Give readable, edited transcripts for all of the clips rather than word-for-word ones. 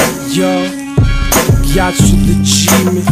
Yo, ghiaccio regime.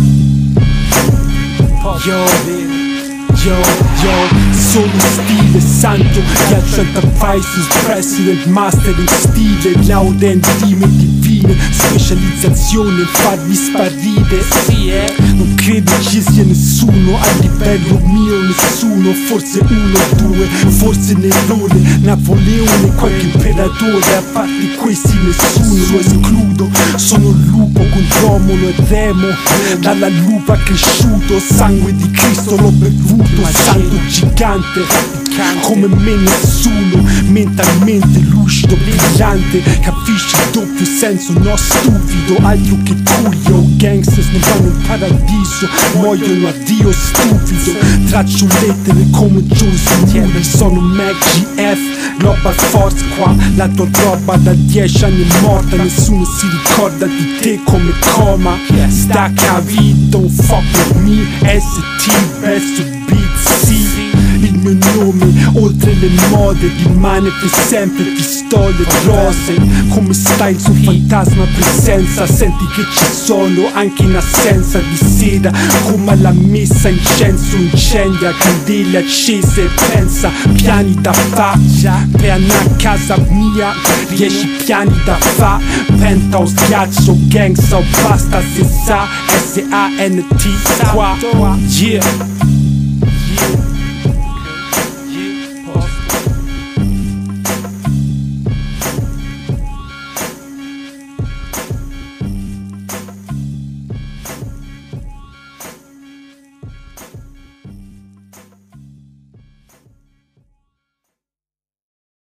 Yo, solo stile santo, ghiaccio enterprises, president, master in stile, laude in rime divine, specializzazione in farvi sparire. Non credo ci sia nessuno a livello mio, nessuno, forse uno o due, forse un errore, Napoleone, qualche imperatore, a parte questi nessuno lo escludo. Sono il lupo con Romolo e Remo, dalla lupa cresciuto, sangue di Cristo l'ho bevuto, santo gigante, come me nessuno, mentalmente lucido, brillante, capisci il doppio senso, no stupido, altro che curio, gangsters non vanno in paradiso, muoiono a Dio stupido, traccio lettere come Josie Moore, sono Mac GF, Global Force qua, la tua roba da 10 anni è morta, nessuno si ricorda di te come coma, stacca vita, don't fuck with me, ST, best beat, sì. Il mio nome, oltre le mode, rimane per sempre pistole rose. Come stai il suo fantasma presenza, senti che ci sono anche in assenza di sera. Come alla messa incenso incendia, candele accese, pensa, piani da fa, piana a casa mia, 10 piani da fa, penthouse, ghiaccio, gangsta, basta se sa, S-A-N-T qua, yeah.